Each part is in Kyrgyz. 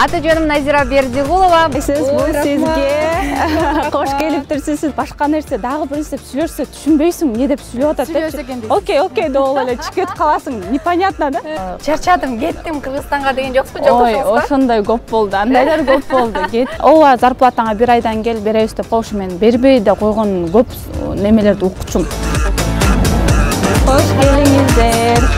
Аты жөнүм Назира Бердигулова. Сиз бул сизге кош келиптирсиз. Башка нерсе дагы бир нерсе сүйлөшсө түшүнбөйсүң, эмне деп сүйлөп атат депчи. Окей, деп ал эле чыгып кетип каласың. Непонятно да. Чарчадым, кеттим Кыргызстанга деген жоксузбу, жолдошуңузга? Ой, ошондой көп болду. Андайлар көп болду. Кет. Ооба, зарплатаңа бир айдан кел, беребиз деп коюшу менен бербей да койгон көп немелерди укчум. Кош келиңиздер.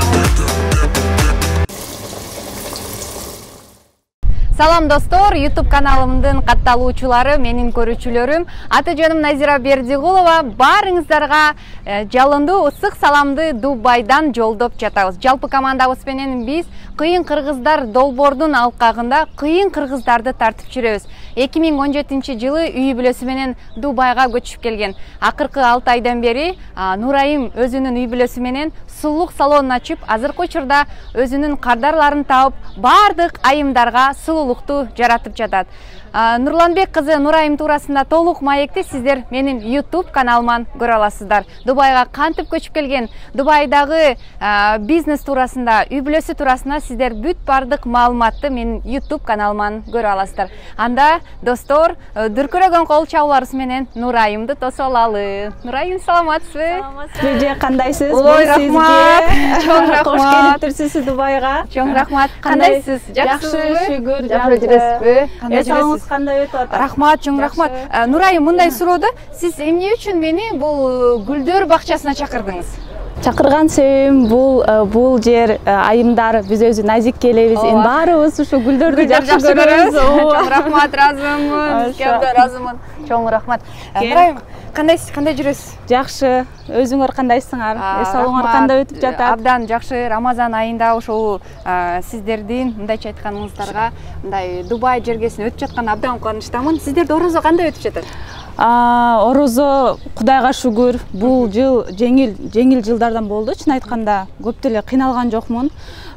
Салам достор, YouTube каналымдын катталуучулары, менин көрүүчүлөрүм. Аты жөнүм Назира Бердигулова. Баарыңыздарга жалындуу ысык саламды Дубайдан жолдоп жатабыз. Жалпы командабыз менен биз кыйын кыргыздар долбоордун алкагында кыйын кыргыздарды тартып жүрөбүз. 2017-жылы үй бүлөсү менен Дубайга көчүп келген. Акыркы 6 айдан бери Нурайым өзүнүн үй бүлөсү менен сулуулук салонун ачып, азыркы учурда өзүнүн кардарларын таап, бардык айымдарга сулуулукту жаратып жатат. Нурланбек кызы Нурайым туурасында толук маекти сиздер менин YouTube каналыман көрө аласыздар. Дубайга кантип көчүп келген, Дубайдагы бизнес туурасында, үй бүлөсү туурасында сиздер бүт бардык маалыматты менин YouTube каналыман көрө аласыздар. Анда достор, дүркүрөгөн кол чабууларыбыз менен Нурайымды тосуп алалы. Нурайым, саламатсызбы? Жеже, кандайсыз? Ой, рахмат. Чоң рахмат. Кош келиптирсиз Дубайга. Чоң рахмат. Кандайсыз? Жакшы, шүгүр. Жакшы жүрөсүзбү? Кандай жүрөсүз? Кандай өтүп атат? Рахмат, чоң рахмат. Нурайым, мындай сурооду, сиз эмне үчүн мени бул гүлдөр бакчасына чакырдыңыз? Чакырган себебим бул жер айымдар, биз өзү назик келебиз. Эми баарыбыз ушу гүлдөрдү жакшы көрөбүз. Чоң рахмат, разымын. Кемде разымын. Чоң рахмат. Нурайым, кандайсыз, кандай жүрөсүз? Жакшы. Өзүңөр кандайсыңар? Эс алууңар кандай өтүп жатат? Абдан жакшы. Рамазан айында ошол сиздердин мындайча айтканыңыздарга мындай Дубай жергесине өтүп жаткан абдан кубанычтамын. Сиздерде орозо кандай өтүп жатат? Орозо Кудайга шүгүр, бул жыл жеңил жылдардан болду. Чын айтканда көп деле кыйналган жокмун.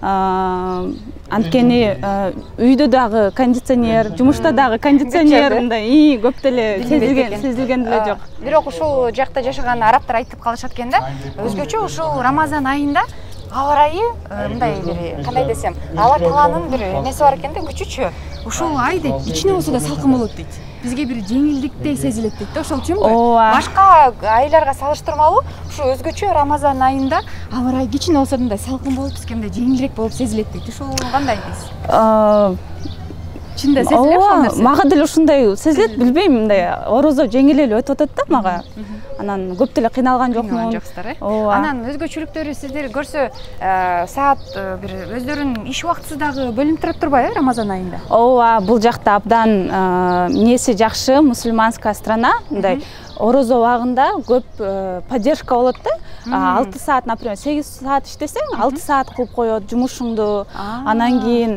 Анткени үйдө дагы кондиционер, жумушта дагы кондиционер, мындай көп деле сезилген деле жок. Бирок ушул жакта жашаган арабтар айтып калышат экен да, өзгөчө ушул Рамазан айында аба ырайы мындай бир кандай десем, Алла Тааланын бир эмеси бар экен да, күчүчү. Ушул ай дейт, кичине болсо да салкын болот дейт. Бизге бир жеңилдиктей сезилет дейт да, ошол үчүнбү? Башка айларга салыштырмалуу ушу өзгөчө Рамазан айында аба ырайы кичине болсо да мындай салкын болуп, бизге мындай жеңилирээк болуп сезилет дейт. Ушул кандай дейсиз? Чында сезилет ошол нерсе? Мага деле ушундай сезилет, билбейм, мындай орозо жеңил эле өтүп атат да мага. Анан көп деле кыйналган жокмун. Анан өзгөчөлүктөрү сиздер көрсө, саат бир өздөрүнүн иш убактысы дагы бөлүнүп турат турбайбы Рамазан айында? Ооба, бул жакта абдан эмнеси жакшы, мусульманская страна, мындай орозо убагында көп поддержка болот да. 6 саат, например, 8 саат иштесең, 6 саат кылып коет жумушуңду. Анан кийин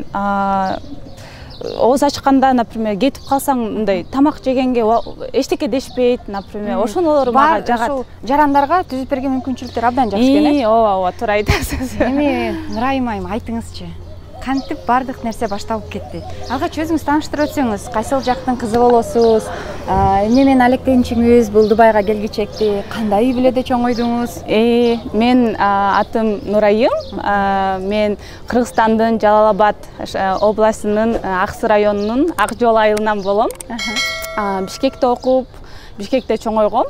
ооз ачканда, например, кетип калсаң, мындай тамак жегенге эчтеке дешпейт, например, ошолор мага жагат. Ушул жарандарга түзүп берген мүмкүнчүлүктөр абдан жакшы экен, э? Ооба, туура айтасыз. Эми Нурайым айым, айтыңызчы, кантип бардык нерсе башталып кетти? Алгач өзүңүз тааныштырып өтсөңүз, кайсыл жактын кызы болосуз? Эмне менен алектеничиңиз бул Дубайга келгичекти? Кандай үй бүлөдө чоңойдуңуз? Мен атым Нурайым. Мен Кыргызстандын Жалал Абад областынын Аксы районунун Ак Жол айылынан болом. Бишкекте окуп, Бишкекте чоңойгом.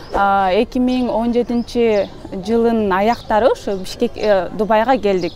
2017-жылдын аяктары ошо Дубайга келдик.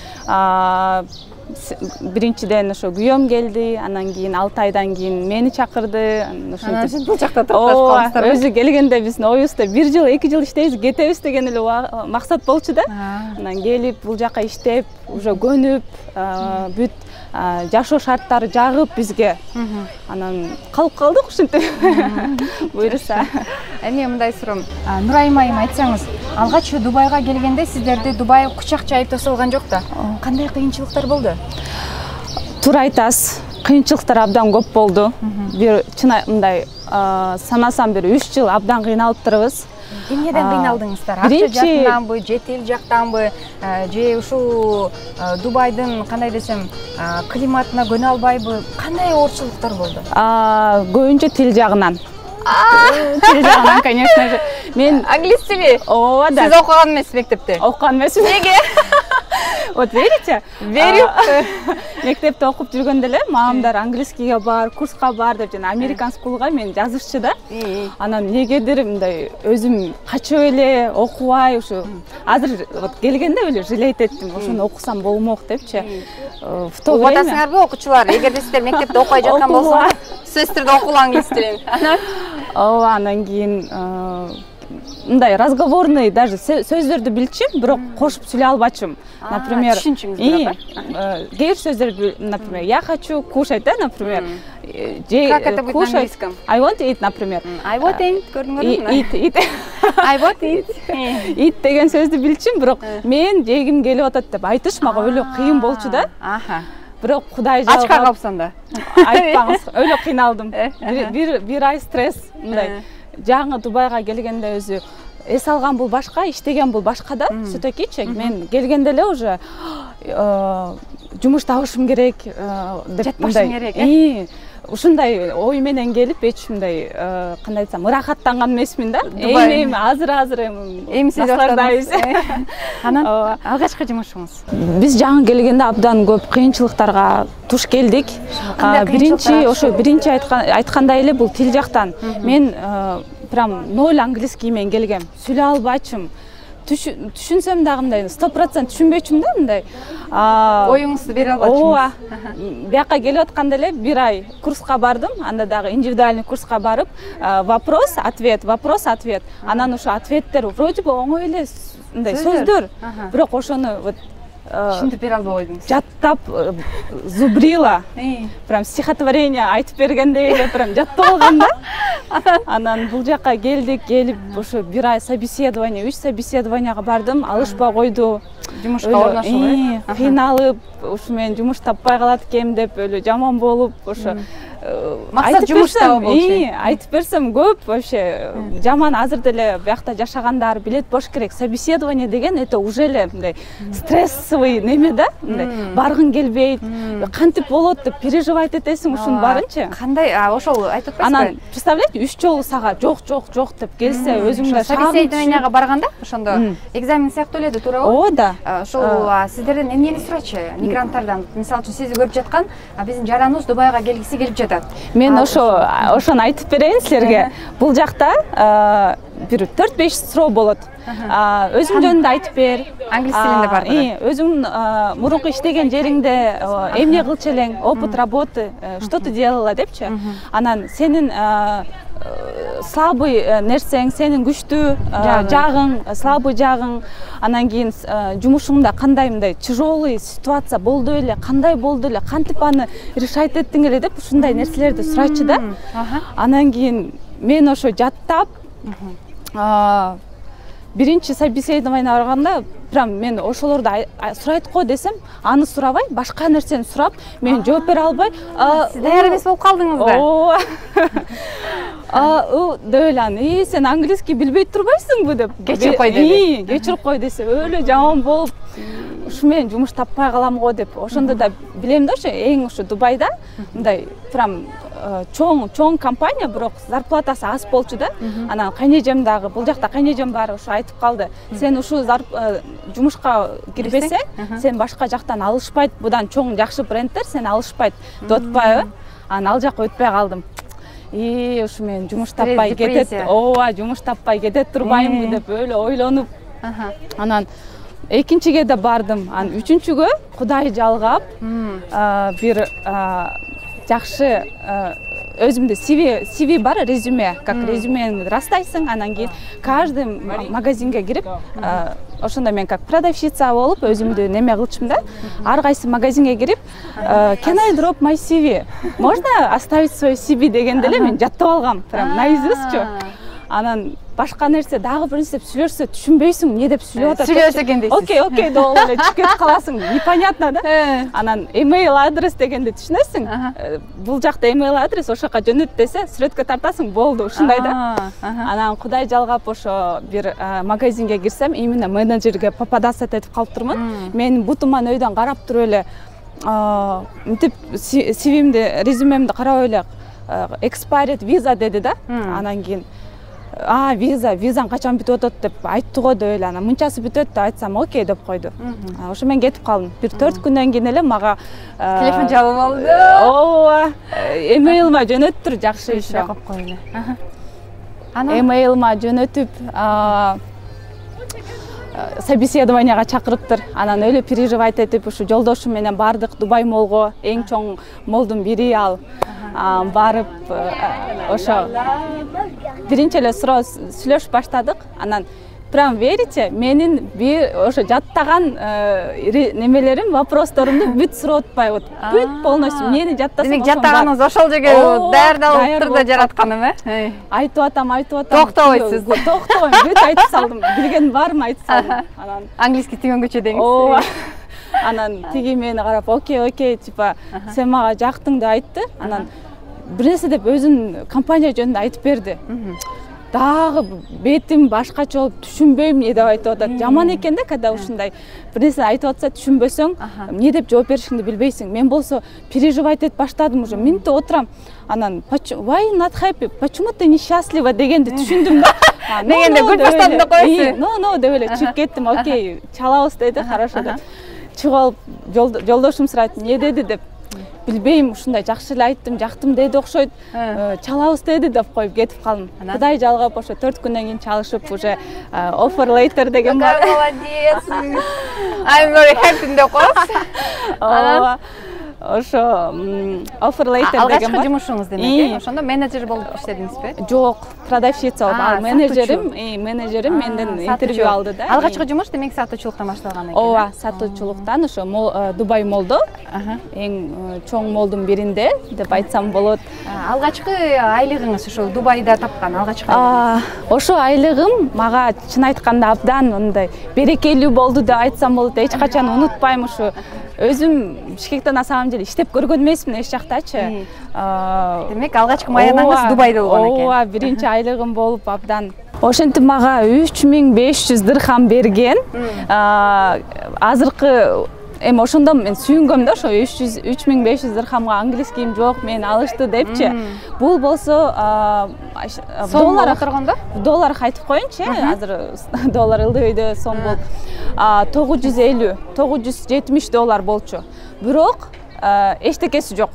Биринчиден ошо күйөөм келди, анан кийин 6 айдан кийин мени чакырды. Сиз бул жакта туруп калдыңыздар. Өзү келгенде биздин оюбузда 1 жыл, 2 жыл иштейбиз, кетебиз деген эле максат болчу да. Анан келип, бул жака иштеп, уже көнүп, бүт жашоо шарттары жагып бизге. Анан калып калдык ушинтип. Буйруса. Эми мындай суроом. Нурайым айым, айтсаңыз, алгач Дубайга келгенде сиздерди Дубай кучак жайып тосуп алган жок да? Кандай кыйынчылыктар болду? Туура айтасыз. Кыйынчылыктар абдан көп болду. Бир чын мындай санасам бир 3 жыл абдан кыйналыптырбыз. Эмнеден кыйналдыңыздар? Акча жактанбы, же тил жактанбы, же ушул Дубайдын кандай десем, климатына көнө албайбы? Кандай оорчулуктар болду? Көбүнчө тил жагынан. Тил жагынан, конечно же. мен англис тили. ооба да. Сиз окуган эмессиз мектепте? Окуган эмесмин. Неге? Вот верите? Верим. Мектепте окуп жүргөндө эле мамамдар английскийге бар, курска бар деп жана американ скулга мен жазышчы да. Анан негедир мындай өзүм качып эле окубай ушу азыр вот келгенде эле жалеть эттим. Ошону окусам болмок депчи. В то время Атасыңарбы окуучулар? Эгерде сиздер мектепте окуй жаткан болсоңор, сөзсүздө окугула англис тилин. Ооба, анан кийин мындай разговорный даже сөздөрдү билчим, бирок кошуп сүйлөй албачым. Например, кээ бир сөздөр, например, я хочу кушать, да, например. Как это будет на английском? I want to eat, например. I want to eat, көрдүңөрбү? Eat. I want to eat. Eat деген сөздү билчим, бирок мен жегим келип атат деп айтыш мага өлө кыйын болчу да. Бирок Кудай жалгап. Ачка калыпсың да. Айтпаңыз, өлө кыйналдым. Бир ай стресс, мындай. Жаңы Дубайга келгенде өзү эс алган бул башка, иштеген бул башка да. Сөтөкичи, мен келгенде эле уже жумуш табышым керек деп мындай. Ушундай ой менен келип, эч мындай кандай айтсам, ырахаттанган эмесмин да. Эми азыр эмсиз баштадыңыз. Анан алгачкы жумушуңуз? Биз жаңы келгенде абдан көп кыйынчылыктарга туш келдик. Биринчи айткандай эле бул тил жактан. Мен прям 0 английский менен келгем. Сүйлөй албачым. Түшүнсөм дагы мындай 100% түшүнбөчүм да мындай. Оюңузду бере албачсыз. Ооба. Бияка келип атканда эле бир ай курска бардым. Анда дагы индивидуальный курска барып, вопрос, ответ. Анан ошо ответтер вроде бы оңой эле мындай сөздөр. Бирок ошону вот түшүндүрүп бере албай койдуңуз. Жаттап зубрила. Прям стихотворение айтып бергендей эле прям жаттап алгам да. Анан бул жакка келдик, келип ошо бир ай собеседование, 3 собеседованияга бардым, алышпай койду. Жумушка орношуп, кыйналып, ушу мен жумуш таппай калат экенмин деп өлө жаман болуп, ошо максат жумуш табуу болчу. Айтып берсем көп вообще жаман. Азыр деле биякта жашагандар билет болуш керек. Собеседование деген это уже эле мындай стрессовый неме да, мындай баргың келбейт, кантип болот деп переживать этесиң ушунун баарынчы. Кандай ошол айтып атпайсызбы? Анан представляете, 3 жолу сага жок деп келсе, өзүңдө собеседованияга барганда ошондо экзамен сыяктуу эле туурабы? Ооба да. Ошол сиздерден эмнени сурачу? Мигранттардан, мисалы үчүн сизди көрүп жаткан, биздин жараныбыз Дубайга келгиси келип жатат. Мен ошону айтып берейин силерге. Бул жакта бир 4-5 суроо болот. Өзүң жөнүндө айтып бер. Англис тилинде бардыр. Өзүң мурунку иштеген жериңде эмне кылчу элең, опыт работы, что ты делала депчи. Анан сенин слабый нерсең, сенин күчтүү жагың, слабый жагың, анан кийин жумушуңда кандай мындай тяжелый ситуация болду эле, кандай болду эле, кантип аны решать эттиң эле деп ушундай нерселерди сурайчу да. Анан кийин мен ошо жаттап биринчи собеседование барганда прям мен ошолорду сурайт го десем, аны сурабай, башка нерсени сурап, мен жооп бере албай, сиз даяр эмес болуп калдыңыз да. Ооба. Дөйлөн, сен английский билбей турбайсыңбы деп. Кечирип кой деди. Кечирип кой десе, өлө жаман болуп, ушу мен жумуш таппай калам го деп. Ошондо да билем да, ошо эң ушу Дубайда мындай прям чоң компания, бирок зарплатасы аз болчу да. Анан кайнежем дагы, бул жакта кайнежем бар, ошо айтып калды. Сен ушу жумушка кирбесең, сен башка жактан алышпайт, будан чоң жакшы бренддер сени алышпайт деп атпайбы? Анан ал жакка өтпөй калдым. Ушу мен жумуш таппай кетет, жумуш таппай кетет турбаймынбы деп өлө ойлонуп. Анан экинчиге да бардым. Анан үчүнчүгө Кудай жалгап бир жакшы өзүмдө CV бар, резюме, как резюмени растайсың, анан кийин каждый магазинге кирип, ошондо мен как продавщица болуп өзүмдү неме кылчумун да. Ар кайсы магазинге кирип, can I drop my CV? Можно оставить свой CV дегенде эле мен жаттап алгам, прям наизустчу. Анан башка нерсе дагы бир нерсе сүйлөшсө түшүнбөйсүң, эмне деп сүйлөп атат. Сүйлөсө экен дейсиз. Окей, деп эле чыгып кетип каласың, непонятно да. Анан email адрес дегенде түшүнөсүң. Бул жакта email адрес ошока жөнөт десе, сүрөткө тартасың, болду, ушундай да. Анан Кудай жалгап ошо бир магазинге кирсем, именно менеджерге попадаться этип калыптырмын. Мен бутуман өйдөн карап туруп эле, мынтип CV-мди, резюмемди карап эле expired visa деди да. Анан кийин визаң качан бүтүп атат деп айтты го деп эле анан мынчасы бүтөт деп айтсам окей деп койду. Ошо мен кетип калдым. Бир 4 күндөн кийин эле мага телефон чалып алды. Ооба. Эмейлима жөнөттүр жакшы иши. Коп коеле. Эмейлима жөнөтүп собеседованияга чакырыптыр. Анан өлө переживать этип ушу жолдошум менен бардык Дубай молго. Эң чоң молдун бири ал. Барып ошо биринчи эле сүйлөшүп баштадык. Анан прям верите, менин бир ошо жаттаган немелерим, вопросторумду бүт сурап атпай вот. Бүт полностью мени жаттасам. Демек жаттаганыңыз ошол жерге даярдалып турду жаратканым, э? Айтып атам. Токтобойсуз. Токтойм, бүт айтып салдым. Билгеним баарын айтып салдым. Анан английский түгөнгөчө деңиз. Ооба. Анан тиги мени карап, окей, типа сен мага жактың деп айтты. Анан бир нерсе деп өзүнүн компания жөнүндө айтып берди. Дагы бетим башкача болуп түшүнбөйм эмне деп айтып атат. Жаман экен да, когда ушундай бир нерсе айтып атса түшүнбөсөң, эмне деп жооп беришиңди билбейсиң. Мен болсо переживать этип баштадым уже. Минутта отурам. Анан why not happy? Почему ты несчастлива дегенди түшүндүм да. Дегенде гүл баштадым деп коесуз. No деп эле чыгып кеттим. Окей, чалабыз деди, хорошо деп. Чыгып алып жолдошум сурайт, эмне деди деп. Билбейм, ушундай жакшы эле айттым, жактым деди окшойт. Чалабыз деди деп коюп кетип калдым. Кудай жалгап ошо 4 күндөн кийин чалышып уже offer later деген бар. Молодец. I'm very happy деп коёсуз. Ошо offer later деген бар. Алгачкы жумушуңуз демек, ошондо менеджер болуп иштедиңизби? Жок, продавщица болуп. Ал менеджерим менден интервью алды да. Алгачкы жумуш демек сатуучулуктан башталган экен. Ооба, сатуучулуктан ошо Дубай молдо. Эң чоң молдун биринде деп айтсам болот. Алгачкы айлыгыңыз ошо Дубайда тапкан алгачкы айлыгыңыз? Ошо айлыгым мага чын айтканда абдан мындай берекелүү болду деп айтсам болот. Эч качан унутпайм ушу. Өзүм Бишкектен на самом деле иштеп көргөн эмесмин эч жактачы. Демек алгачкы маянаңыз Дубайда болгон экен. Ооба, биринчи айлыгым болуп абдан. Ошентип мага 3500 дирхам берген. Азыркы ошондо мен сүйүнгөм да, ошо 3500 дирхамга английскийим жок, мен алышты депчи. Бул болсо доллар отургондо? Доллар айтып коеюнчу, азыр доллар ылдыбайда сом болуп 950-970 доллар болчу. Бирок эчтекеси жок.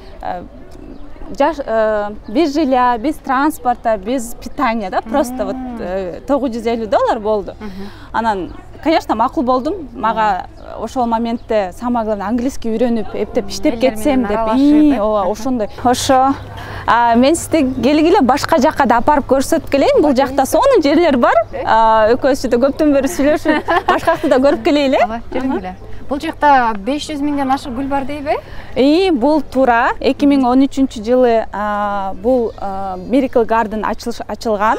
Без жилья, без транспорта, без питания, да, просто вот 950 доллар болду. Анан, конечно, макул болдум. Мага ошол моментте самое главное английский үйрөнүп, эптеп иштеп кетсем деп. Ооба, ошондой. Ошо. Мен сизди келгиле башка жакка да апарып көрсөтүп келейин. Бул жакта сонун жерлер бар. Экөөбүз көптөн бери сүйлөшүп, башкакты да көрүп келейли. Ооба, жүрүңүлө. Бул жакта 500 миңден ашык гүл бар дейби? Бул туура 2013-жылы бул Miracle Garden ачылган.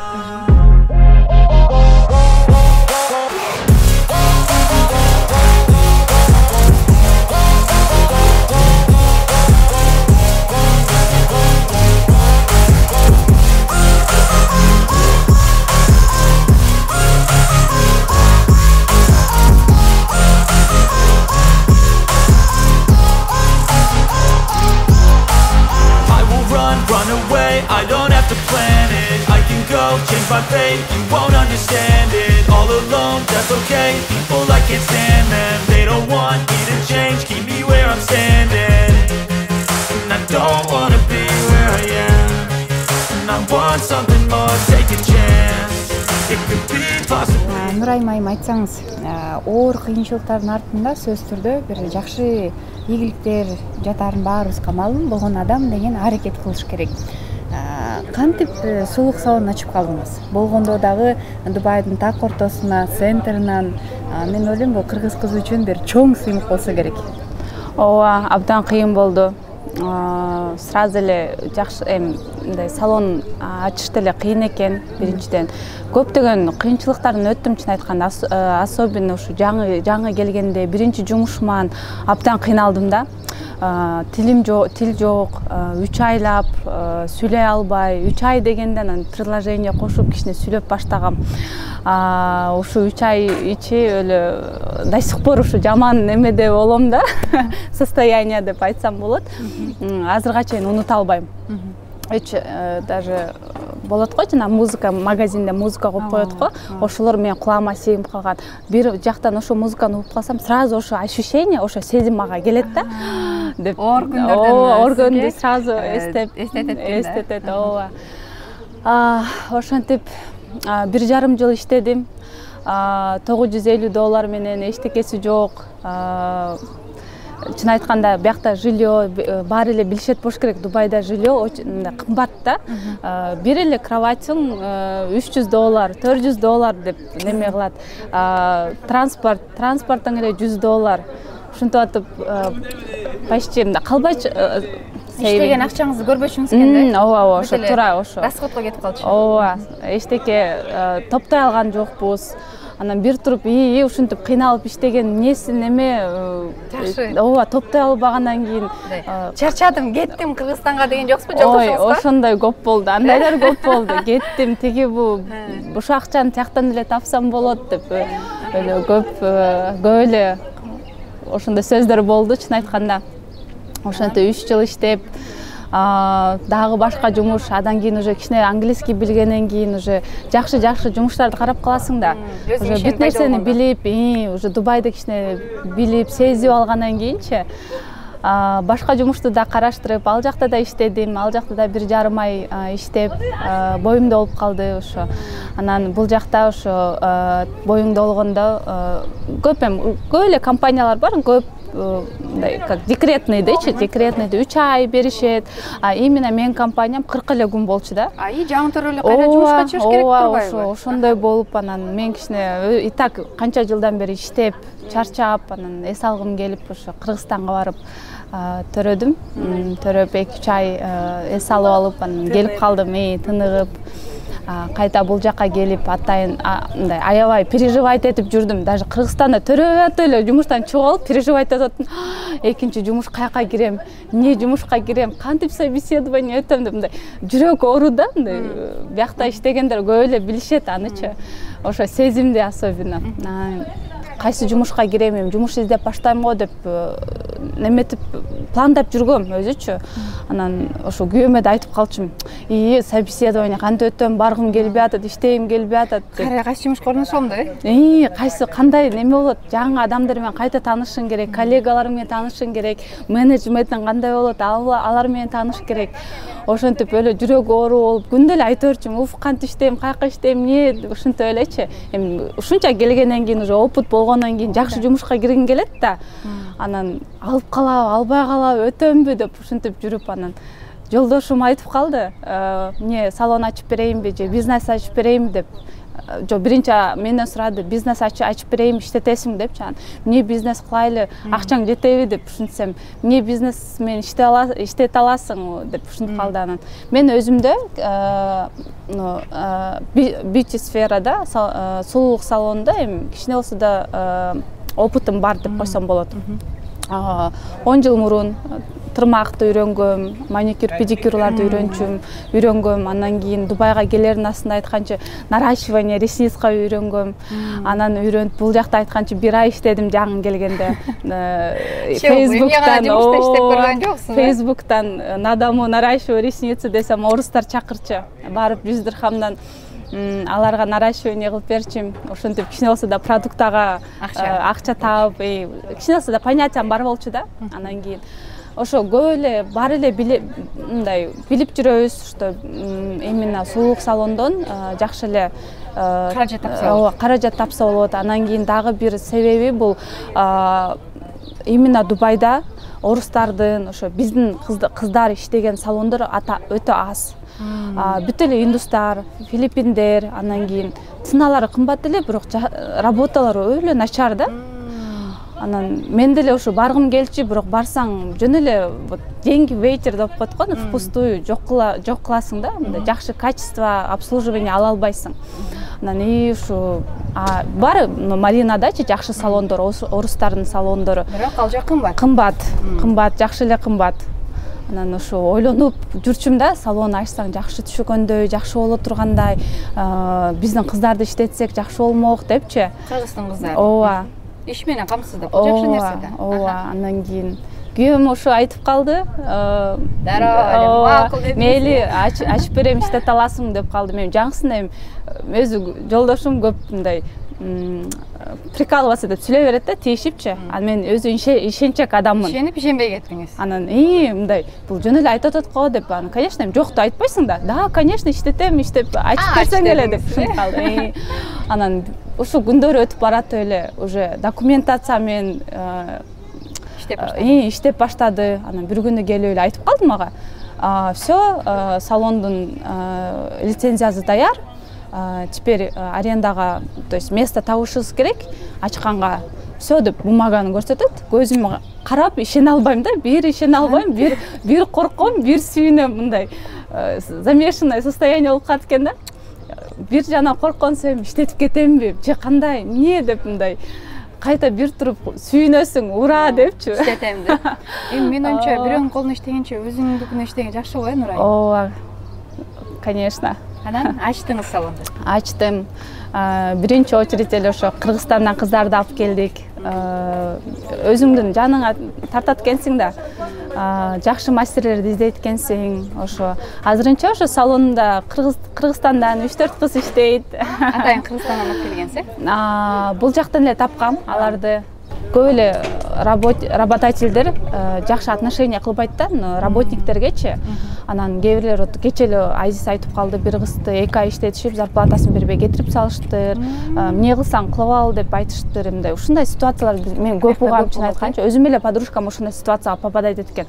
I don't have to plan it. I can go change my fate. You won't understand it. All alone, that's okay. People, I can't stand them. They don't want me to change. Keep me where I'm standing. And I don't wanna be where I am. And I want something more. Take a chance. It could be possible. Нурайым айым, айтсаңыз, оор кыйынчылыктардын артында сөзсүз түрдө бир жакшы ийгиликтер жатарын баарыбызга маалым. Болгон адам деген аракет кылыш керек. Кантип сулук салон ачып калдыңыз? Болгондо дагы Дубайдын так ортосуна, центринен, мен ойлойм бул кыргыз кызы үчүн бир чоң сыймык болсо керек. Ооба, абдан кыйын болду. Сразу эле жакшы мындай салон ачышты эле кыйын экен биринчиден. Көптөгөн кыйынчылыктардан өттүм, чын айтканда, особенно ушу жаңы келгенде биринчи жумушуман абдан кыйналдым да. Тил жок, 3 айлап сүйлөй албай, 3 ай дегенде анан предложение кошуп кичине сүйлөп баштагам. Ушу 3 ай ичи өлө до сих пор ушу жаман немеде болом да, состояние деп айтсам болот. Азырга чейин унута албайм. Даже болот го, жана музыка магазинде музыка коюп коет го, ошолор менен кулагыма сегип калган. Бир жактан ошо музыканы угуп калсам, сразу ошо ощущение, ошо сезим мага келет да. Деп оор күндөрдөн органды сразу эстетет. Ооба. Ошентип 1,5 жыл иштедим. $950 менен эчтекеси жок. Чын айтканда биякта жилье баары эле билишет болуш керек. Дубайда жилье кымбат да. Бир эле кроватьың $300, $400 деп неме кылат. Транспорттың эле $100. Ушинтип атып почти калбай иштеген акчаңызды көрбөчүңүз экен да. Ооба, ошо туура ошо. Расходко кетип калчу. Ооба, эчтеке топтой алган жокпуз. Анан бир туруп ушинтип кыйналып иштеген несі неме жакшы. Ооба, топтой албагандан кийин чарчадым, кеттим Кыргызстанга деген жоксузбу, жолдошуңузга? Ой, ошондой көп болду. Андайлар көп болду. Кеттим, тиги бу ушул акчаны тияктан эле тапсам болот деп эле көп эле ошондой сөздөр болду, чын айтканда. Ошентип 3 жыл иштеп, дагы башка жумуш, адан кийин уже кичине английский билгенден кийин уже жакшы жумуштарды карап каласың да. Уже бүт нерсени билип, уже Дубайды кичине билип, сезип алгандан кийинчи башка жумушту да караштырып, ал жакта да иштедим, ал жакта да 1,5 ай иштеп, боюмда болуп калды ошо. Анан бул жакта ошо боюңда болгондо көп эле компаниялар бар, көп как декретный дейчи, декретныйды 3 ай беришет. Именно менин компаниям 40 эле күн болчу да. Жамтыр эле кайра жумушка чыгыш керек турбайбы? Ошондой болуп, анан мен кичине и так канча жылдан бери иштеп, чарчап, анан эс алгым келип ошо Кыргызстанга барып төрөдүм. Төрөп 2-3 ай эс алып алып, анан келип калдым, тыныгып. Кайта бул жакка келип атайын мындай аябай переживать этип жүрдүм. Даже Кыргызстанда төрөп атып эле жумуштан чыгып алып переживать этип аттым. Экинчи жумуш каяка кирем, эмне жумушка кирем, кантип собеседование өтөм деп мындай жүрөк ооруда, мындай биякта иштегендер көп эле билишет анычы. Ошо сезимди особенно. Кайсы жумушка кирем, жумуш издеп баштайм го деп неметип пландап жүргөм өзүчү. Анан ошо күйөөмө да айтып калчумун. Собеседование кантип өтөм, баргым келбей атат, иштегим келбей атат деп. Кайсы жумушка орношом да? Кайсы кандай неме болот? Жаңы адамдар менен кайта таанышың керек, коллегалар менен таанышың керек, менеджменттен кандай болот, алар менен тааныш керек. Ошентип эле жүрөк оору болуп, күндө эле айтып жүрчүмүн, кантип иштейм, каяка иштейм, эмне, ушинтип элечи. Эми ушунча келгенден кийин уже опыт болгондон кийин жакшы жумушка киргим келет да. Анан алып калабы, албай калабы, өтөмбү деп ушинтип жүрүп, анан жолдошум айтып калды, эмне салон ачып берейинби же бизнес ачып берейинби деп. Жок, биринчи менден сурады, бизнес ачып берейин, иштетесиң депчи. Эмне бизнес кылайлы, акчаң жетеби деп ушинтсем, эмне бизнес менен иштете аласың деп ушинтип калды. Анан мен өзүмдө бьюти сферада, сулуулук салонунда эми кичине болсо да опытым бар деп койсом болот. 10 жыл мурун тырмакты үйрөнгөм, маникюр, педикюрларды үйрөнгөм, андан кийин Дубайга келердин астында айтканчы наращивание ресниска үйрөнгөм. Анан үйрөнүп бул жакта айтканчы 1 ай иштедим жаңы келгенде. Фейсбуктан надаму наращивать ресницы десем, орустар чакырчы. Барып 100 дирхамдан аларга наращивание кылып берчим. Ошентип кичине болсо да продуктага акча таап, кичине болсо да понятиям бар болчу да. Андан кийин ошо көп эле бар эле мындай билип жүрөбүз, что именно сулуулук салондон жакшы эле каражат тапса болот. Анан кийин дагы бир себеби бул именно Дубайда орустардын, ошо биздин кыздар иштеген салондор өтө аз. Бүт эле индустар, филиппиндер, анан кийин ценалары кымбат эле, бирок работалары эле начар да. Анан мен деле ошо баргым келчү, бирок барсаң жөн эле деньги вейтер деп коет го, впустую жок кыласың да, жакшы качество обслуживание ала албайсың. Анан ушу бар Маринадачы жакшы салондор, орустардын салондору. Бирок ал жак кымбат. Кымбат, жакшы эле кымбат. Анан ошо ойлонуп жүрчүм да, салон ачсаң жакшы түшкөндөй, жакшы боло тургандай, биздин кыздарды иштетсек жакшы болмок депчи. Кыргыздын кыздары. Ооба. Иш менен камсыздап, жакшы нерсе да. Ооба, андан кийин күйөөм ушу айтып калды. Дароо, макул деп. Мейли ачып берем, иштете аласың деп калды. Мен жаңысында эми өзү жолдошум көп мындай прикалываться деп сүйлөй берет да, тийишипчи. Ал мен өзү ишенчек адаммын. Ишенип ишенбей кеттиңиз. Анан мындай бул жөн эле айтып атат го деп, анан конечно жокту айтпайсың да. Да, конечно иштетем, иштеп ачып берсең эле деп ушинтип калды. Анан ушул күндөр өтүп барат эле, уже документация менен иштеп баштады. Анан бир күнү келип эле айтып калды мага. Всё, салондун лицензиясы даяр. Теперь арендага, то есть место табышыбыз керек, ачканга. Всё деп бумаганы көрсөтөт. Көзүм карап ишене албайм да, бир ишене албайм, бир корком, бир сүйүнөм, мындай замешанное состояние болуп калат экен да. Бир жана корккон сөйм, иштетип кетемби, же кандай, эмне деп мындай кайта бир туруп сүйүнөсүң, ура депчи. Иштетем деп. Эми мен оюмча бирөөнүн колуна иштегенче өзүңдүкүнө иштеген жакшы го, Нурай? Ооба. Конечно. Анан ачтыңыз салонду? Ачтым. Биринчи очередь эле ошо Кыргызстандан кыздарды алып келдик. Өзүңдүн жаныңа тартат экенсиң да. Жакшы мастерлерди издейт экенсиң. Ошо азырынча ошо салонунда Кыргызстандан 3-4 кыз иштейт. Атайын Кыргызстандан алып келгенсиң? Бул жактан эле тапкам аларды. Көп эле работодательдер жакшы отношение кылбайт да работниктергечи. Анан кээ бирлер кече эле Айзис айтып калды, бир кызды 2 ай иштетишип, зарплатасын бербей кетирип салыштыр. Эмне кылсаң кылып ал деп айтыштыр. Мындай ушундай ситуациялар мен көп угам, чын айтканча. Өзүм эле подружкам ушундай ситуацияга попадать эткен.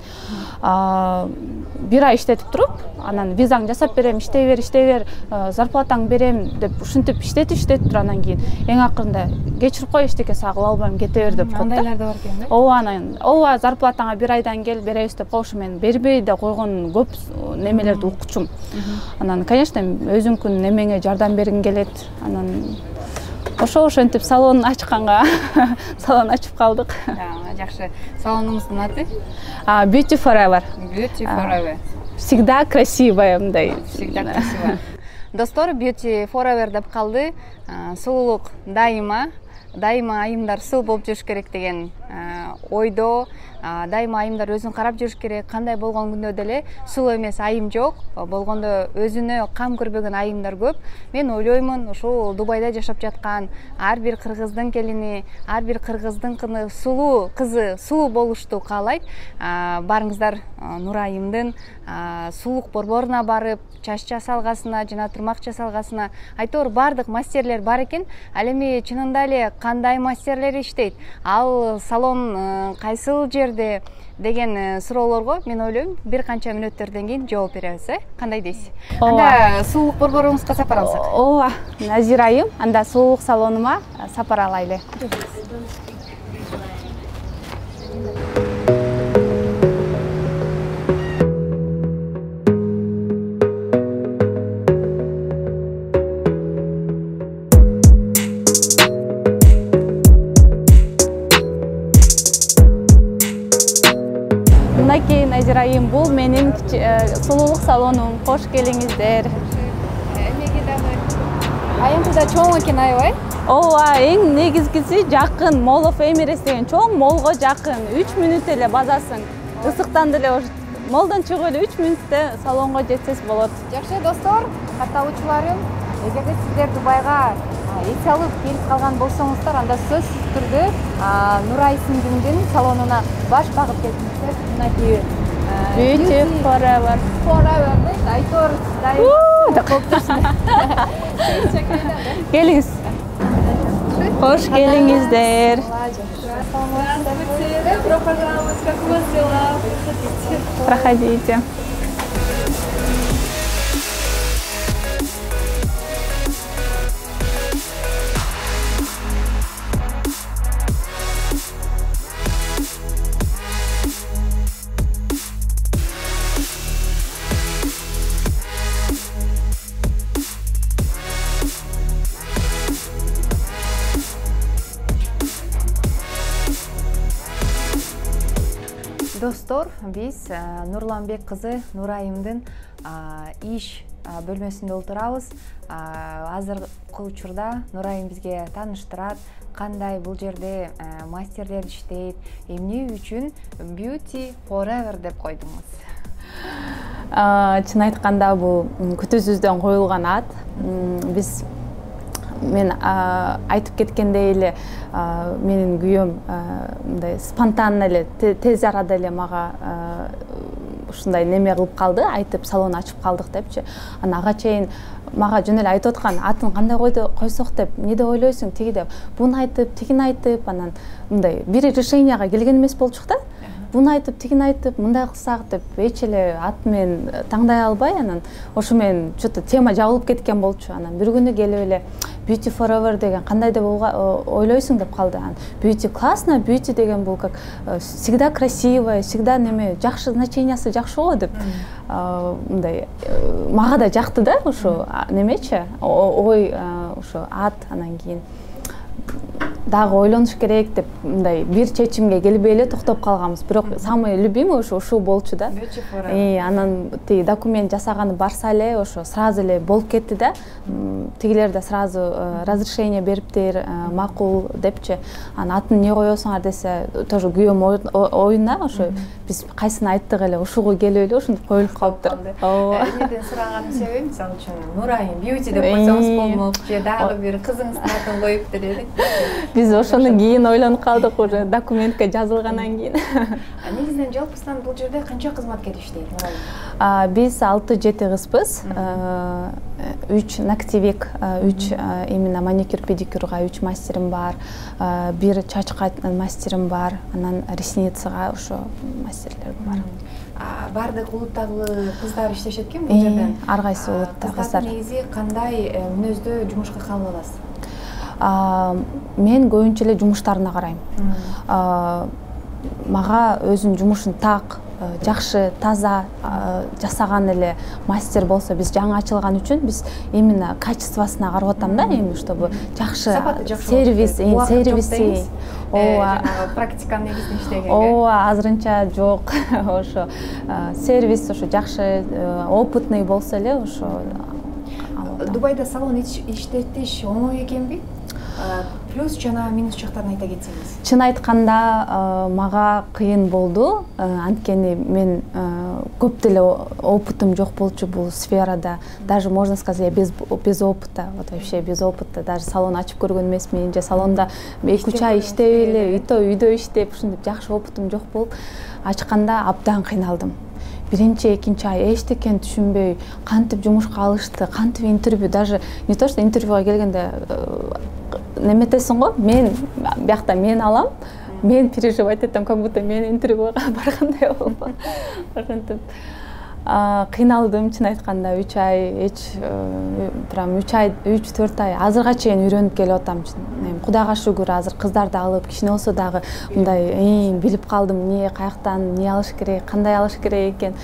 1 ай иштетип туруп, анан визаң жасап берем, иштей бер, зарплатаң берем деп ушинтип иштетип тур, анан кийин эң акырында кечирип кой, эчтеке сага кыла албайм, кете бер деп коет да. Андайлар да бар экен да. Ооба, анан ооба зарплатаңа 1 айдан кел беребиз деп коюшу, мен бербей да койгон көп немелерди укчум. Анан конечно өзүңкүн немеңе жардам бергиң келет. Анан ошентип салон ачканга салон ачып калдык. Жакшы. Салонуңуздун аты? Beauty Forever. Beauty Forever. Всегда красивая, мындай. Всегда красивая. Достор, Beauty Forever деп калды. Сулуулук дайыма айымдар сул болуп жүрүш керек деген ойдо. Дайыма айымдар өзүн карап жүрүш керек. Кандай болгон күндө деле сул эмес айым жок. Болгондо өзүнө кам көрбөгөн айымдар көп. Мен ойлоймун, ушул Дубайда жашап жаткан ар бир кыргыздын келини, ар бир кыргыздын сулуу кызы сулуу болушту каалайт. Барыңыздар Нурайымдын сулук борборуна барып, чач жасалгасына жана турмак жасалгасына. Айтор бардык мастерлер бар экен. Ал эми чынында эле кандай мастерлер иштейт? Ал салон кайсыл жерде деген суроолорго мен ойлойм бир канча мүнөттөрдөн кийин жооп беребиз, кандай дейсиз? Анда сулук борборуңузга сапар алсак? Ооба, Назирайым, анда сулуулук салонума сапар алайлы. Мынакей Назирайым, бул менин сулуулук салонум. Кош келиңиздер. Эмеге дагы айымды да чоң экен аябай. Ооба, эң негизгиси жакын, Mall of Emirates деген чоң молго жакын. 3 мүнөт эле базасың. Ысыктан деле молдон чыгып эле 3 мүнөттө салонго жетсеңиз болот. Жакшы достор, катталуучуларым, эгерде сиздер Дубайга эс алып келип калган болсоңуздар, анда сөзсүз түрдө Нурай сиңдимдин салонуна баш багып келиңиздер. Мынакей Beauty Forever. Айтор келиңиз. Кош келиңиздер. Добро пожаловать, как у вас дела? Проходите. Достор, биз Нурланбек кызы Нурайымдын иш бөлмөсүндө отурабыз. Азыркы учурда Нурайым бизге тааныштырат, кандай бул жерде мастерлер иштейт, эмне үчүн Beauty Forever деп койдуңуз? Чын айтканда бул күтүүсүздөн коюлган ат. Мен айтып кеткендей эле менин күйөөм мындай спонтанно эле тез арада эле мага ушундай неме кылып калды, айтып салон ачып калдык депчи. Анан ага чейин мага жөн эле айтып аткан, атын кандай койсок деп, эмне деп ойлойсуң, тиги деп, буну айтып, тигини айтып, анан мындай бир решенияга келген эмес болчук да. Буну айтып, тигини айтып, мындай кылсак деп, эч эле ат менен таңдай албай, анан ошо менен что-то тема жабылып кеткен болчу. Анан бир күнү келип эле Beauty Forever деген кандай деп ойлойсуң деп калды. Beauty классно, beauty деген бул как всегда красивая, всегда неме, жакшы значениясы жакшы го деп. Мындай мага да жакты да ошо немечи, ой ошо ат. Анан кийин дагы ойлонуш керек деп мындай бир чечимге келбей эле токтоп калганбыз. Бирок самый любимый ошо болчу да. Анан тиги документ жасаганы барса эле ошо сразу эле болуп кетти да. Тигилер да сразу разрешение бериптир, макул депчи. Анан атын эмне коесуңар десе, тоже күйөөм оюна ошо биз кайсыны айттык эле ушуга келип эле ошентип коюлуп калыптыр. Эмнеден сураганын себеби, мисалы үчүн Нурайым Beauty деп койсоңуз болмок, же дагы бир кызыңыздын атын коюптур дедик. Биз ошону кийин ойлонуп калдык, уже документке жазылгандан кийин. Негизинен жалпысынан бул жерде канча кызматкер иштейт Нурайым? Биз 6-7 кызбыз. 3 ногтевик, 3 именно маникюр педикюрга 3 мастерим бар, 1 чачка мастерим бар, анан ресницага ошо мастерлер бар. Бардык улуттагы кыздар иштешет экен бул жерден? Ар кайсы улуттагы кыздар. Негизи кандай мүнөздө жумушка кабыл аласыз? Мен көбүнчө эле жумуштарына карайм. Мага өзүнүн жумушун так, жакшы, таза жасаган эле мастер болсо, биз жаңы ачылган үчүн биз именно качествосуна карап атам да, эми чтобы жакшы сервиси, практиканын негизинде иштеген. Ооба, азырынча жок. Ошо сервис ошо жакшы, опытный болсо эле ошо. Дубайда салон иштетиш оңой экенби? Плюс жана минус жактарын айта кетсеңиз. Чын айтканда мага кыйын болду, анткени мен көп деле опытым жок болчу бул сферада. Даже можно сказать, без опыта, вот вообще без опыта. Даже салон ачып көргөн эмесмин, же салонда 2-3 ай иштеп эле, үйдө иштеп, ушинтип жакшы опытым жок болуп, ачканда абдан кыйналдым. Биринчи, экинчи ай эчтекени түшүнбөй, кантип жумушка алышты, кантип интервью, даже не то что интервьюга келгенде неметесиң го, мен биякта мен алам, мен переживать этем, как будто мен интервьюга баргандай болду. Ошентип кыйналдым, чын айтканда 3 ай, прям 3-4 ай азырга чейин үйрөнүп келип атам. Кудайга шүгүр, азыр кыздарды алып, кичине болсо дагы мындай билип калдым, эмне каяктан эмне алыш керек, кандай алыш керек экен.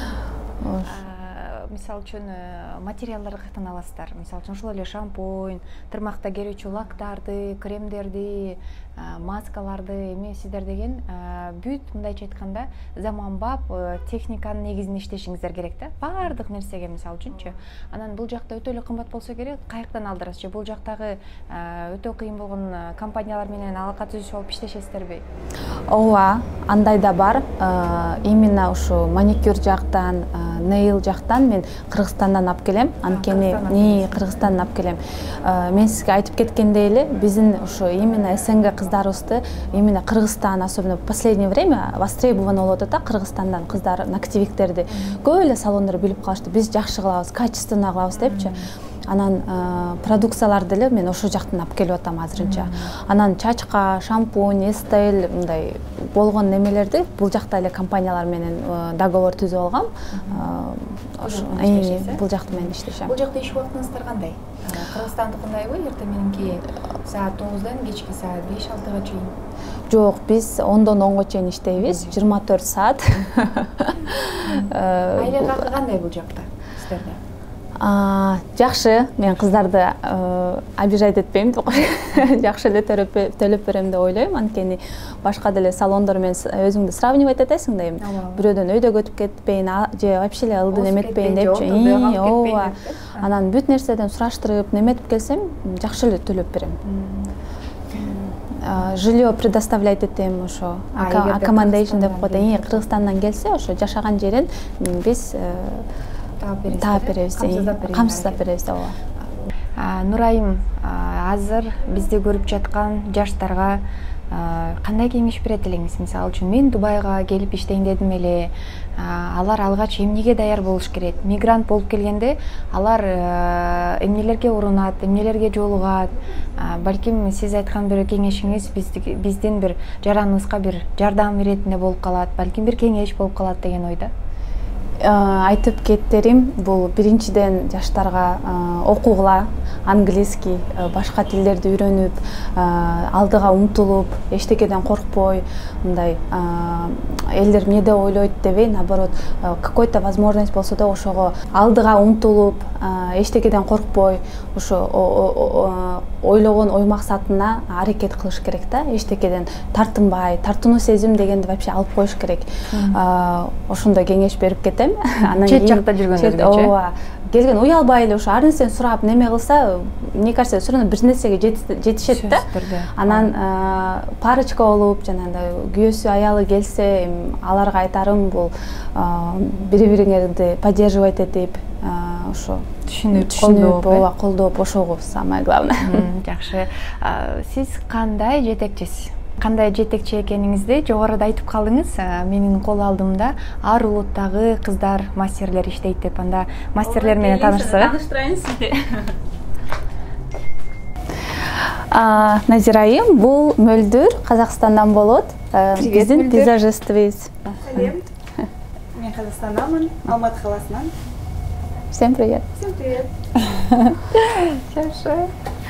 Мисалы үчүн материалдарды каяктан аласыздар? Мисалы үчүн ошол эле шампунь, тырмакта керүүчү лактарды, кремдерди, маскаларды эме сиздер деген бүт мындайча айтканда заманбап техниканын негизинде иштешиңиздер керек да. Баардык нерсеге мисалы үчүнчү. Анан бул жакта өтө эле кымбат болсо керек, каяктан алдырасыз же бул жактагы өтө кыйын болгон компаниялар менен алака түзүп алып иштешесиздерби? Ооба, андай да бар. Именно ушу маникюр жактан, нейл жактан мен Кыргызстандан алып келем. Анткени Кыргызстандан алып келем. Мен сизге айтып кеткендей эле, биздин ушу именно СНГ кыздарыбызды, именно Кыргызстан, особенно в последнее время востребовано болуп атат, Кыргызстандан кыздар ногтевиктерди көп эле салондар билип калышты. Биз жакшы кылабыз, качественно кылабыз депчи. Анан продукцияларды эле мен ошол жактан алып келип атам азырынча. Анан чачка, шампунь, эстель мындай болгон немелерди бул жакта эле компаниялар менен договор түзүп алгам. Ошо бул жакта мен иштешем. Бул жакта иш убактыңыздар кандай? Кыргызстандыкындайбы? Эртең мененки саат 9-дан кечки саат 5-6-га чейин? Жок, биз 10-дон 10-го чейин иштейбиз, 24 саат. Айлык акы кандай бул жакта сиздерде? Жакшы, мен кыздарды обижать этпейм, жакшы эле төлөп берем деп ойлойм, анткени башка деле салондор менен өзүңдү сравнивать этесиң да эми. Бирөөдөн өйдө өтүп кетпейин, же вообще эле ылдый эметпейин депчи. Ооба. Анан бүт нерседен сураштырып, неметип келсем, жакшы эле төлөп берем. жилье предоставлять этем ошо accommodation деп коет. Кыргызстандан келсе ошо жашаган жерин биз таап беребиз, камсыздап беребиз. Нурайым, азыр бизди көрүп жаткан жаштарга кандай кеңеш берет элеңиз? Мисалы үчүн мен Дубайга келип иштейин дедим эле. Алар алгач эмнеге даяр болуш керек? Мигрант болуп келгенде алар эмнелерге урунат, эмнелерге жолугат? Балким сиз айткан бир кеңешиңиз биздин бир жараныбызга бир жардам иретинде болуп калат, балким бир кеңеш болуп калат деген ойда. Айтып кеттерим, бул биринчиден жаштарга окуугула, английский, башка тилдерди үйрөнүп, алдыга умтулуп, эчтекеден коркпой, мындай элдер эмне деп ойлойт дебей, наоборот, какой-то возможность болсо да ошого алдыга умтулуп, эчтекеден коркпой, ошо ойлогон ой максатына аракет кылыш керек да, эчтекеден тартынбай, тартынуу сезим дегенди вообще алып коюш керек. Ошондой кеңеш берип кетем. Чет жакта жүргөндөргө ооба, келген уялбай эле ошо ар нерсени сурап неме кылса, мне кажется, всё равно бир нерсеге жетишет да. Анан парочка болуп, жанагындай күйөөсү, аялы келсе, аларга айтарым бул бири-бириңерди поддерживать этип, ошо түшүнүп, колдоп, ошого самое главное. Жакшы. Сиз кандай жетекчисиз? Кандай жетекчи экениңизди жогоруда айтып калдыңыз. Менин кол алдымда ар улуттагы кыздар, мастерлер иштейт деп, анда мастерлер менен таанышсак. Тааныштырайын сизди. Назирайым, бул Мөлдүр, Казакстандан болот. Биздин визажистибиз. Салем. Мен Казакстандамын, Алматы каласынан. Всем привет. Всем привет. Жакшы.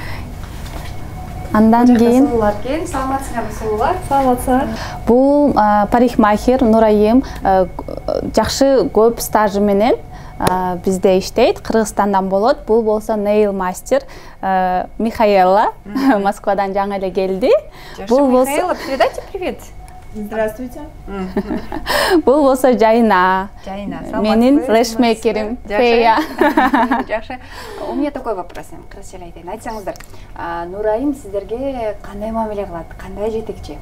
Андан кийин саламатсыңарбы сулуулар? Саламатсыздар. Бул парикмахер Нурайым, жакшы көп стажы менен бизде иштейт, Кыргызстандан болот. Бул болсо нейл мастер Михаэла, Москвадан жаңы эле келди. Бул болсо Михаэла, передайте привет. Здравствуйте. Бул болсо Жайна. Менин лешмейкерим Фея. Жакшы. У меня такой вопрос, красиво айтайын. Айтсаңыздар, Нурайым сиздерге кандай мамиле кылат, кандай жетекчи?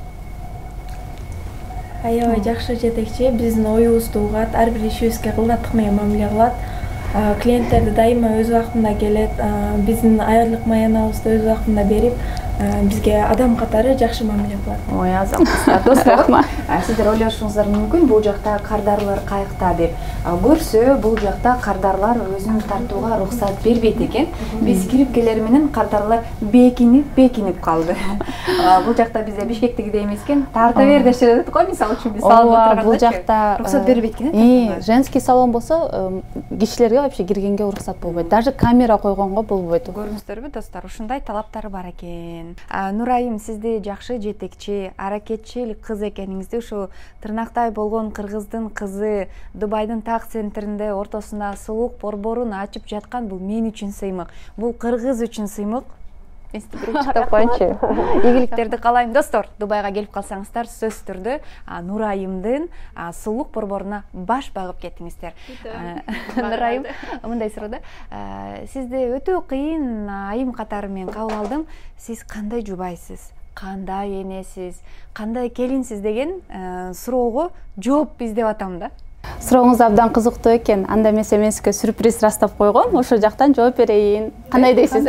Аябай жакшы жетекчи, биздин оюбузду угат, ар бир ишибизге кылдаттык менен мамиле кылат. Клиенттерди дайыма өз убактында келет, биздин айлык маянабызды өз убактында берип, бизге адам катары жакшы мамиле кылат. Ой, азам. Достор, сиздер ойлошуңуздар мүмкүн, бул жакта кардарлар кайыкта деп. Көрсө, бул жакта кардарлар өзүн тартууга уруксат бербейт экен. Биз кирип келер менен кардарлар бекинип калды. Бул жакта бизде Бишкектигидей эмес экен, тарта бер деп сөйлөдүк го, мисалы үчүн биз салонго турганда. Бул жакта уруксат бербейт экен. Женский салон болсо, кишилерге вообще киргенге уруксат болбойт. Даже камера койгонго болбойт. Көрдүңүздөрбү, достор, ушундай талаптары бар экен. Нурайым, сизди жакшы жетекчи, аракетчил кыз экениңизди ушу тырнактай болгон кыргыздын кызы Дубайдын так центринде ортосунда сулук борборун ачып жаткан бул мен үчүн сыймык. Бул кыргыз үчүн сыймык. Мен сизди биринчи тапканчы. Ийгиликтерди каалайм, достор. Дубайга келип калсаңыздар, сөзсүз түрдө Нурайымдын сулук борборуна баш багып кеттиңиздер. Нурайым, мындай суроо да. Сизди өтө кыйын айым катары мен кабыл алдым. Сиз кандай жубайсыз? Кандай энесиз? Кандай келинсиз деген суроого жооп издеп атам да. Сурооңуз абдан кызыктуу экен. Анда эмесе мен сизге сюрприз растап койгом. Ошо жактан жооп берейин. Кандай дейсиз?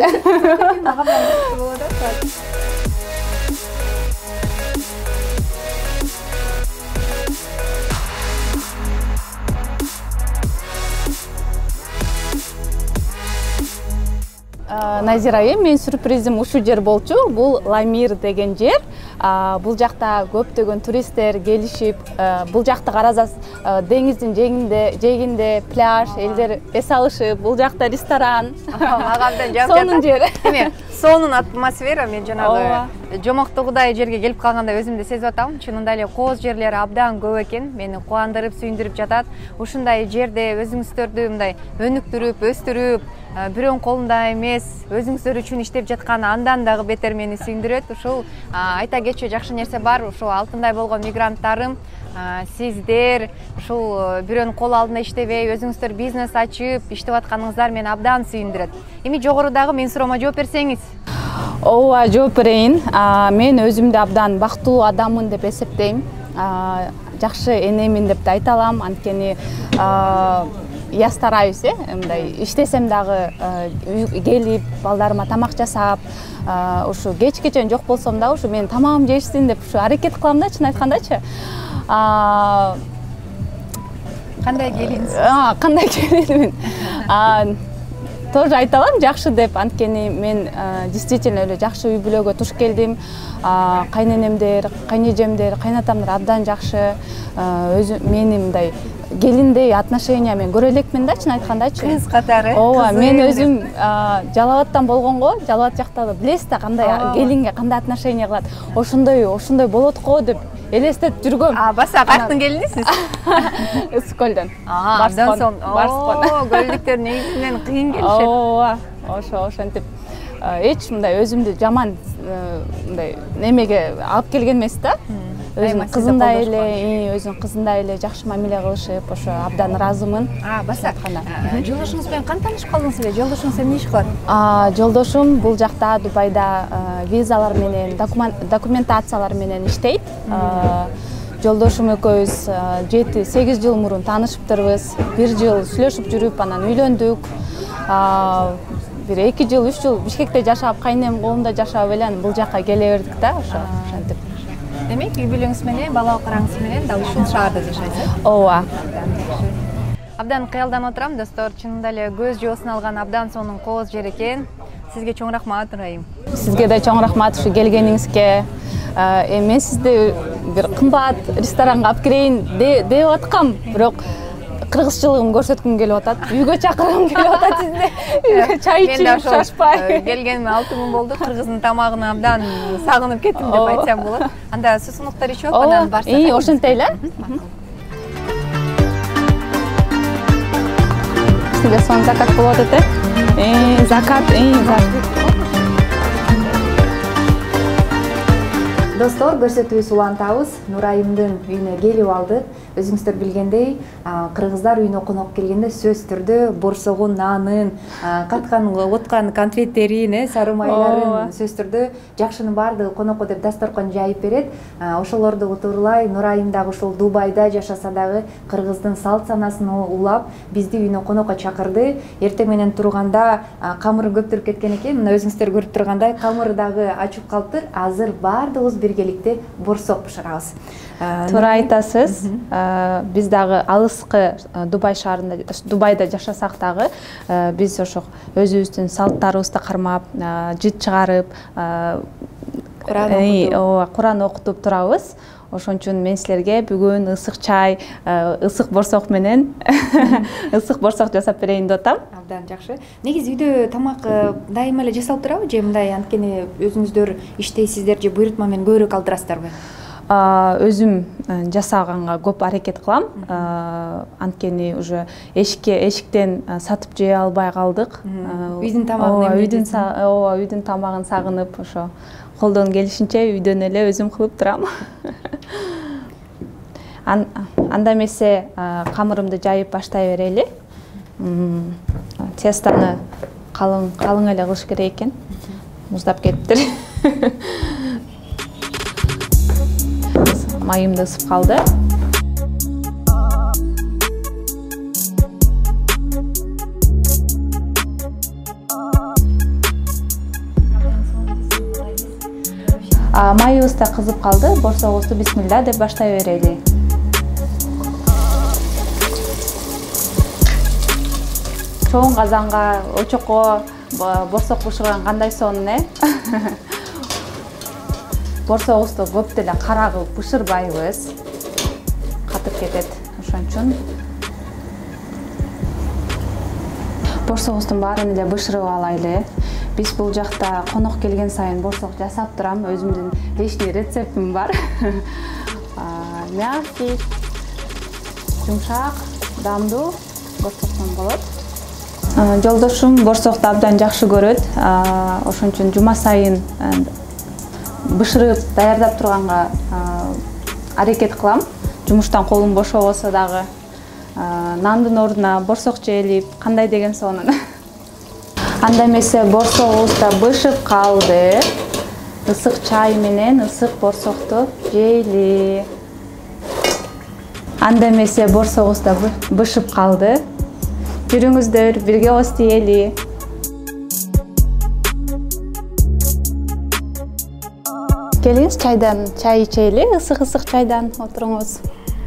Назирайым, мен сюрпризим ушу жер болчу. Бул Ламир деген жер. Бул жакта көптөгөн туристтер келишип, бул жакты карасаңыз, деңиздин жээгинде пляж, элдер эс алышып, бул жакта ресторан. Агамдан жап сонун жер. Эме, сонун атмосфера, мен жанагы жомоктугудай жерге келип калганда өзүмдү сезип атам. Чынында эле кооз жерлери абдан көп экен. Мени кубандырып, сүйүндүрүп жатат. Ушундай жерде өзүңүздөрдү мындай өнүктүрүп, өстүрүп, бирөөнүн колунда эмес, өзүңүздөр үчүн иштеп жатканы андан дагы бетер мени сүйүндүрөт. Ушул айта кетчү жакшы нерсе бар. Ушул алтындай болгон мигранттарым, сиздер ушул бирөөнүн кол алдында иштебей, өзүңүздөр бизнес ачып иштеп атканыңыздар мени абдан сүйүндүрөт. Эми жогорудагы мен суроомо жооп берсеңиз. ооба жооп берейин. Мен өзүмдү абдан бактылуу адаммын деп эсептейм. Жакшы энемин деп да айта алам. Анткени я стараюсь, мындай иштесем дагы келип балдарыма тамак жасап, ушу кечке жок болсом да ушу мен тамагым жешсин деп ушу аракет кылам да, чын айткандачы. Кандай келинсиз? Кандай келинмин? Тоже айта алам, жакшы деп. Анткени мен действительно эле жакшы үй бүлөгө туш келдим. Кайненемдер, кайнежемдер, кайнатамдар абдан жакшы. Өзү мени мындай келиндей отношения мен көрө элекмин да, чын айткандачы. Кыз катары. Ооба, мен өзүм Жалал-Абадтан болгонго, Жалал-Абад жакта билесиз да кандай келинге кандай отношения кылат. Ошондой болот го деп элестетип жүргөм. Баса кайктын келинисиз? Ысык көлдөн. Абдан сонун. Көлдүктөр негизинен кыйын келишет. Ооба, ошентип эч мындай өзүмдү жаман мындай немеге алып келген эмес да. Өзүнүн кызындай эле жакшы мамиле кылышып, ошо абдан ыраазымын. Баса. Жолдошуңуз менен кантип таанышып калдыңыз эле? Жолдошуңуз эмне иш кылат? Жолдошум бул жакта Дубайда визалар менен, документациялар менен иштейт. Жолдошум экөөбүз 7-8 жыл мурун таанышыптырбыз. 1 жыл сүйлөшүп жүрүп, анан үйлөндүк. Бир 2 жыл, 3 жыл Бишкекте жашап, кайнем колунда жашап эле бул жакка келе бердик да, ошентип. Демек, үй бүлөңүз менен, бала караңыз менен дал ушул шаарда жашайсыз? Ооба. Абдан кыялданып отурам, достор. Чынында эле көз жоосун алган абдан сонун кооз жер экен. Сизге чоң рахмат, Нурайым. Сизге да чоң рахмат ушу келгениңизге. Мен сизди бир кымбат ресторанга алып кирейин деп аткам, бирок кыргызчылыгымды көрсөткүм келип атат. Үйгө чакыргым келип атат сизди. Үйгө чай ичип шашпай. Келгениме 6 күн болду. Кыргыздын тамагын абдан сагынып кеттим деп айтсам болот. Анда сусунуктар ичип алып анан барсак. Ошентей эле. Сизге сон закат болот эте. Закат, Достор, көрсөтүүбүз улантабыз. Нурайымдын үйүнө келип алдык. Өзүңүздөр билгендей, кыргыздар үйүнө конок келгенде сөзсүз түрдө борсогун, наанын, каткан, откан конфеттерин, сары майларын сөзсүз түрдө жакшынын баардыгы конокко деп дасторкон жайып берет. Ошолорду утурлай Нурайым дагы ушул Дубайда жашаса дагы кыргыздын салт санасын улап, бизди үйүнө конокко чакырды. Эртең менен турганда камыры көптүрүп кеткен экен. Мына өзүңүздөр көрүп тургандай камыры дагы ачып калыптыр. Азыр баардыгыбыз биргеликте борсок бышырабыз. Туура айтасыз. Биз дагы алыскы Дубай шаарында, Дубайда жашасак дагы биз ошо өзүбүздүн салттарыбызды кармап, жыт чыгарып, Куран окутуп турабыз. Ошон үчүн мен силерге бүгүн ысык чай, ысык борсок менен ысык борсок жасап берейин деп атам. Абдан жакшы. Негизи үйдө тамак дайыма эле жасалып турабы же мындай анткени өзүңүздөр иштейсиздер же буйрутма менен көбүрөөк алдырасыздарбы? Өзүм жасаганга көп аракет кылам. Анткени уже эшиктен сатып жей албай калдык. Үйдүн тамагын үйдүн тамагын сагынып, ошо колдон келишинче үйдөн эле өзүм кылып турам. Анда эмесе камырымды жайып баштай берели. Тестону калың эле кылыш керек экен. Муздап кеттир. Майым да ысып калды. Майыбыз да кызып калды. Борсогубузду бисмилла деп баштай берели. Чоң казанга, очокко борсок бышырган кандай сонун, Борсогубузду көп деле кара кылып бышырбайбыз. Катып кетет. Ошон үчүн борсогубуздун баарын эле бышырып алайлы. Биз бул жакта конок келген сайын борсок жасап турам. Өзүмдүн личный рецептим бар. Мягкий, жумшак, дамдуу борсоктон болот. Жолдошум борсокту абдан жакшы көрөт. Ошон үчүн жума сайын бышырып даярдап турганга аракет кылам. Жумуштан колум бошобосо дагы нандын ордуна борсок жээлип, кандай деген сонун. Анда эмесе борсогубуз да бышып калды. Ысык чай менен ысык борсокту жейли. Анда эмесе борсогубуз да бышып калды. Жүрүңүздөр, бирге остейли. Келиңиз чай ичели, ысык чайдан отуруңуз.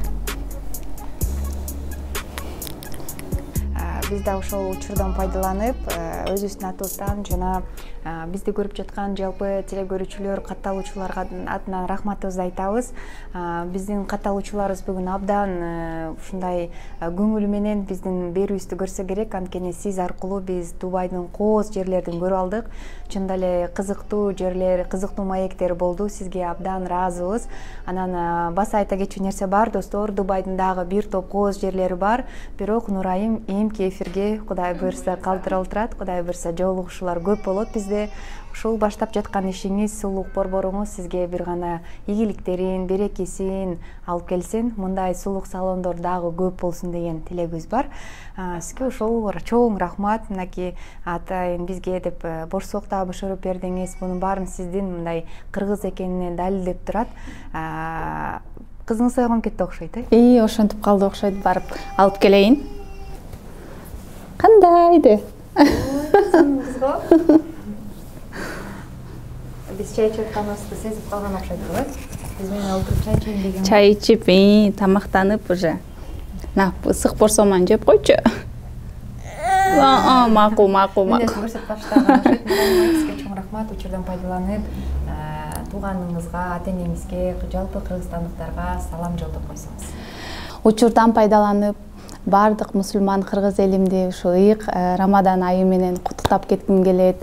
Биз да ошол учурдан пайдаланып, өзүбүздүн атыбыздан жана бизди көрүп жаткан жалпы теле көрүүчүлөр, катталуучуларга атынан рахматыбызды айтабыз. Биздин катталуучуларыбыз бүгүн абдан ушундай көңүл менен биздин берүүбүздү көрсө керек, анткени сиз аркылуу биз Дубайдын кооз жерлерин көрүп алдык. Чындап эле кызыктуу жерлер, кызыктуу маектер болду. Сизге абдан ыраазыбыз. Анан баса айта кетчү нерсе бар, достор, Дубайдын дагы бир топ кооз жерлери бар. Бирок Нурайым эмки эфирге Кудай буйрса калтырылып турат. Кудай буйрса жолугушуулар көп болот бизде. Ушул баштап жаткан ишиңиз, сулук борборуңуз сизге бир гана ийгиликтерин, берекесин алып келсин. Мындай сулук салондор дагы көп болсун деген тилегибиз бар. Сизге ошол чоң рахмат. Мынакей атайын бизге деп борсок да бышырып бердиңиз. Мунун баарын сиздин мындай кыргыз экенине далилдеп турат. Кызыңыз ойгонуп кетти окшойт, Ошентип калды окшойт, барып алып келейин. Кандайды? Кызго? Биз чай ичип атканыбызды сезип калган окшойт го. Биз менен олтуруп чай ичейин деген. Чай ичип, тамактанып уже. Ысык борсоман жеп койчу. Макул. Көрсөтүп баштаган окшойт. Сизге чоң рахмат, учурдан пайдаланып, тууганыңызга, ата-энеңизге, жалпы кыргызстандыктарга салам жолдоп койсоңуз. Учурдан пайдаланып, бардык мусулман кыргыз элимди ушу ыйык Рамадан айы менен куттуктап кетким келет.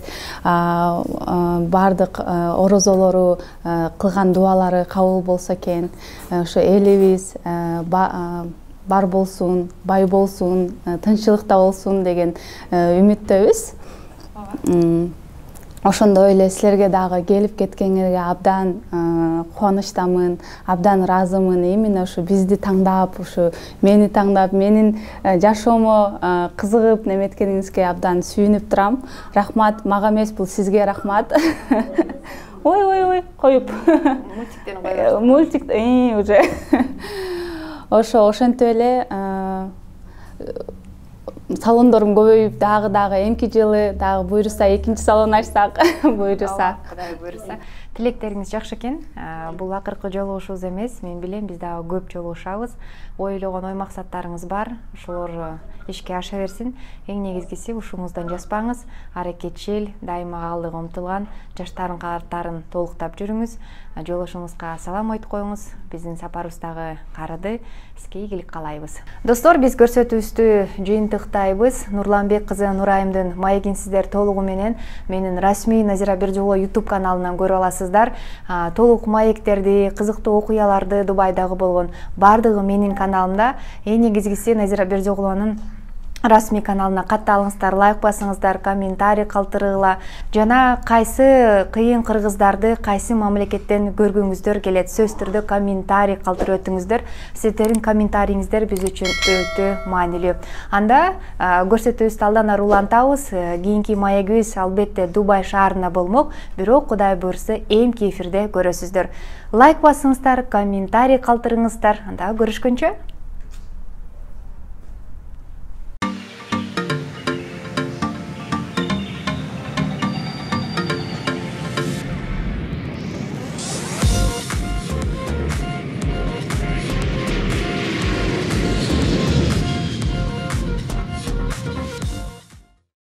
Бардык орозолору кылган дуалары кабыл болсо экен. Ушу элибиз бар болсун, бай болсун, тынччылыкта болсун деген үмүттөбүз. Ошондой эле силерге дагы келип кеткениңерге абдан кубанычтамын, абдан ыраазымын. Именно ушу бизди таңдап, ушу мени таңдап, менин жашоомо кызыгып неметкениңизге абдан сүйүнүп турам. Рахмат, мага эмес, бул сизге рахмат. Ой, коюп. Мультиктерин коюп. Мультик уже. Ошентип эле салондорум көбөйүп, дагы эмки жылы дагы буйруса экинчи салон ачсак, буйруса. Кудай буйруса. Тилектериңиз жакшы экен. Бул акыркы жолугушуубуз эмес. Мен билем, биз дагы көп жолугушабыз. Ойлогон ой максаттарыңыз бар. Ошолор ишке аша берсин. Эң негизгиси ушуңуздан жаспаңыз. Аракетчил, дайыма алдыга умтулган, жаштардын кадыртарын толуктап жүрүңүз. Жолдошуңузга салам айтып коюңуз. Биздин сапарыбыз дагы карыды. Сизге ийгилик каалайбыз. Достор, биз көрсөтүүбүздү жыйынтыктайбыз. Нурланбек кызы Нурайымдын маегин сиздер толугу менен менин расмий Назира Бердиголова YouTube каналынан көрүп аласыздар. Толук маектерди, кызыктуу окуяларды Дубайдагы болгон бардыгы менин каналымда. Эң негизгиси Назира Бердиголованын расмий каналына катталыңыздар, лайк басыңыздар, комментарий калтыргыла. Жана кайсы кыйын кыргыздарды кайсы мамлекеттен көргүңүздөр келет, сөз түрдө комментарий калтырып өтүңүздөр. Сиздердин комментарийиңиздер биз үчүн өтө маанилүү. Анда көрсөтүүбүздү алдан ары улантабыз. Кийинки маегибиз албетте Дубай шаарында болмок, бирок Кудай буйрса эмки эфирде көрөсүздөр. Лайк басыңыздар, комментарий калтырыңыздар. Анда көрүшкөнчө